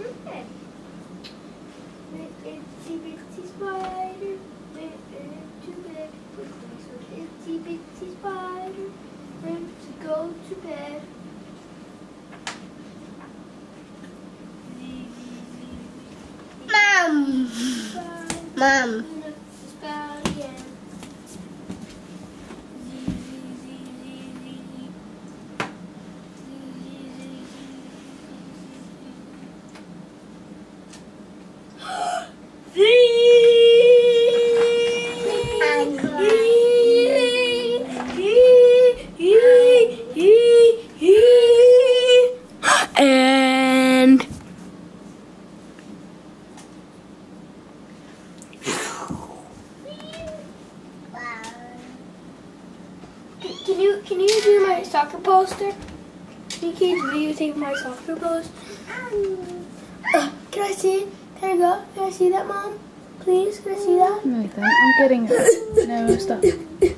Okay. Itsy bitsy spider went to bed quickly, so itsy bitsy spider went to go to bed. Mom. Mom. And can you do my soccer poster? Can you videotape my soccer poster? Can I see it? Can I go? Can I see that, Mom? Please, can I see that? No, I'm getting it. No, stop.